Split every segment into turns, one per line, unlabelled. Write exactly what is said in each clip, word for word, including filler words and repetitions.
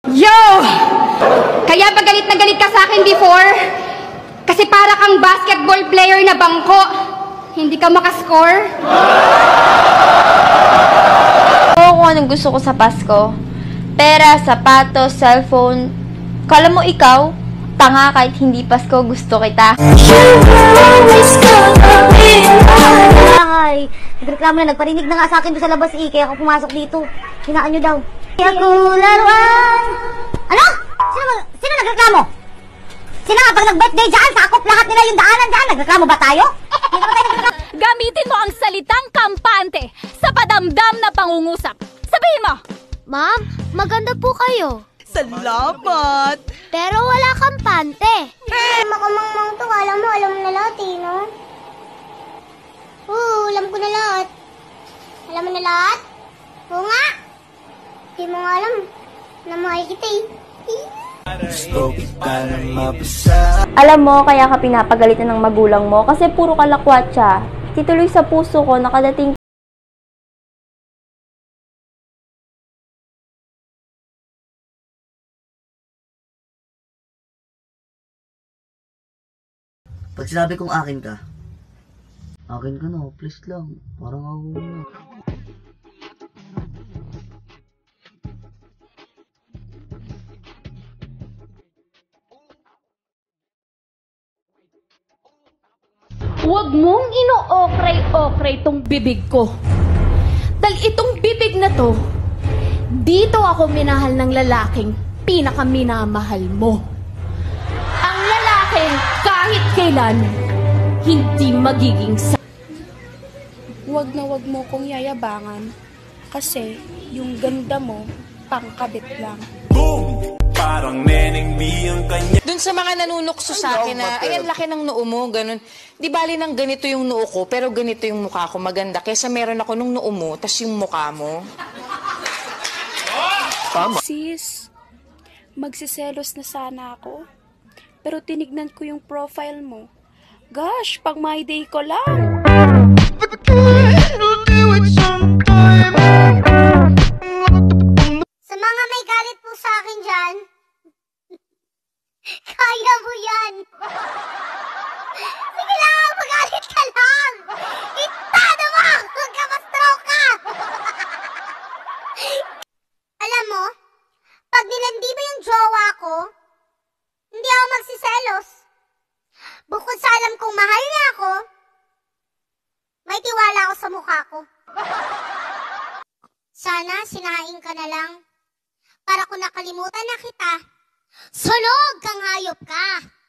Yo! Kaya ba galit na galit ka sa akin before? Kasi para kang basketball player na bangko. Hindi ka makascore?
Oo, kung anong gusto ko sa Pasko. Pera, sapatos, cellphone. Kala mo ikaw, tanga kahit hindi Pasko, gusto kita.
Ay, nagreklamo na, nagparinig na nga sa akin doon sa labas eh, kaya ako pumasok dito. Hinaan nyo daw. Ako laruan. Ano? Sino, sino nagreklamo? Sino nga pag nag-birthday dyan, sakop lahat nila yung daanan dyan? Nagreklamo ba tayo? Hindi naman tayo nagreklamo.
Gamitin mo ang salitang kampante sa padamdam na pangungusap. Sabihin mo!
Ma'am, maganda po kayo.
Salamat!
Pero wala kampante. Eh, makamangmang to. Alam mo, alam mo na lahat eh, no? Oo, alam ko na lahat. Alam mo na lahat? Oo nga. Hindi mo nga alam na mahal kita eh.
Alam mo, kaya ka pinapagalitan ng magulang mo kasi puro kalakwat siya. Tituloy sa puso ko, nakadating.
Pag sinabi kong akin ka, akin ka na, please lang. Parang ako na.
Huwag mong ino-okray-okray tong bibig ko. Dahil itong bibig na to, dito ako minahal ng lalaking pinakaminamahal mo. Ang lalaking kahit kailan, hindi magiging sa...
Huwag na huwag mo kong yayabangan kasi yung ganda mo, pangkabit lang.
Boom! Parang neneng B ang kanya.
Dun sa mga nanunukso sa akin na, ay, ang laki ng noo mo, ganun. Di bali nang ganito yung noo ko, pero ganito yung mukha ko, maganda. Kesa meron ako nung noo mo, tas yung mukha mo.
Tama.
Sis, magsiselos na sana ako. Pero tinignan ko yung profile mo. Gosh, pag my day ko lang.
Sa mga may galit po sa akin dyan, kaya mo yan. Sige lang, magalit ka lang. Itado mo, huwag ka ma-stroke ka. Alam mo, pag nilandi mo yung jowa ko, hindi ako magsiselos. Bukod sa alam kong mahal niya ako, may tiwala ako sa mukha ko. Sana sinaing ka na lang. Para kung nakalimutan na kita, sunog kang hayop ka!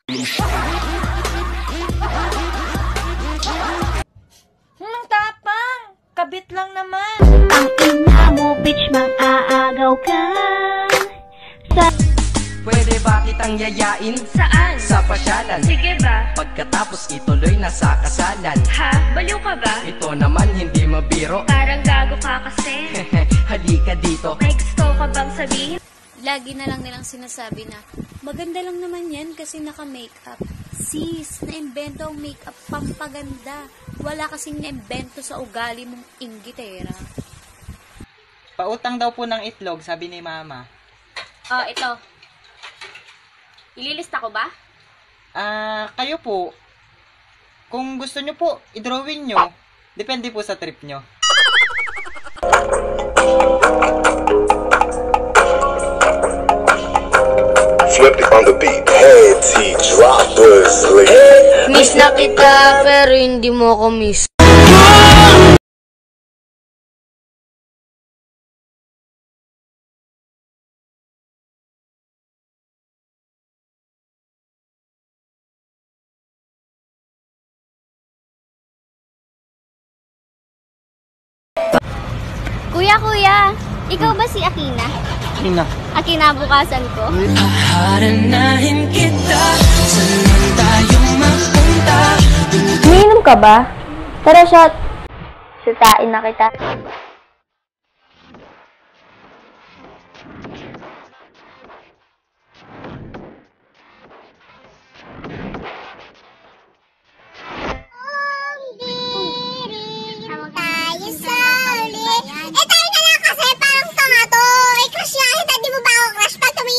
Hmm, tapang! Kabit lang naman!
Ang ina mo, bitch, mang-aagaw ka! Sa...
Pwede ba kitang yayain?
Saan?
Sa pasyalan.
Sige ba?
Pagkatapos ituloy na sa kasalan.
Ha? Baliw ka ba?
Ito naman hindi mabiro.
Parang gago ka kasi.
Halika dito.
May gusto ka bang sabihin?
Lagi na lang nilang sinasabi na, maganda lang naman yan kasi naka-makeup. Sis, na-invento ang makeup pampaganda. Wala kasing na-invento sa ugali mong inggitera.
Pautang daw po ng itlog, sabi ni Mama.
Oh, ito. Ililista ko ba?
Ah, kayo po. Kung gusto nyo po, i-drawing nyo. Depende po sa trip nyo.
Flip it on the beat. Head T droppers, lady.
Miss na kita, pero hindi mo ako miss.
Kuya, kuya, ikaw ba si Akina?
Akina.
Akinabukasan ko?
Haranahin kita, saan tayo magpunta?
Umiinom ka ba? Tara, shot. Sutain na kita.
Eh, tayo na lang kasi parang tanga to. Eh, crush nga kita. Di mo ba ako crush pag tumingin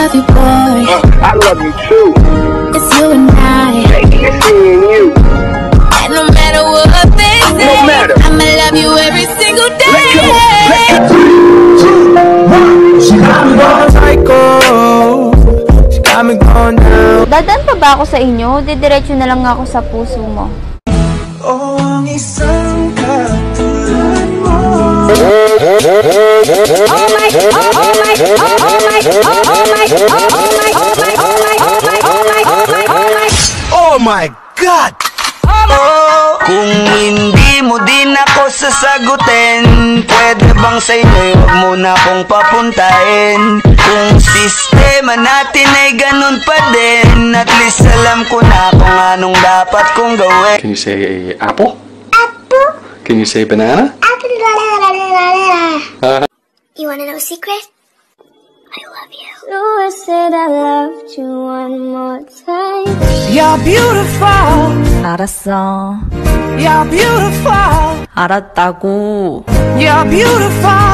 love you, boy.
Uh, I love you too.
It's you and I.
Baby, it's me and you.
And no matter what they say,
No matter.
I'ma love you every single day.
Let's go. Let's go.
She got me going psycho. She got me going down.
Dadaan pa ba ako sa inyo? Didiretso na lang ako sa puso mo.
Oh, ang isang katulad mo.
Oh my, oh, oh my, oh, oh my, oh, oh my, oh, oh my, oh, oh my, oh my, oh my, oh my, oh my, oh my, oh my.
Oh my God! Oh, kung hindi mo din ako sasagutin, pwede bang sa inyo'y huwag mo na akong papuntahin? Kung sistema natin ay ganun pa din, at least alam ko na kung anong dapat kong gawin.
Can you say apple?
Apple?
Can you say banana?
Apple.
Uh,
You wanna know a secret? I love you.
So I said I loved you one more time.
You're beautiful.
알았어.
You're beautiful.
알았다고.
You're beautiful.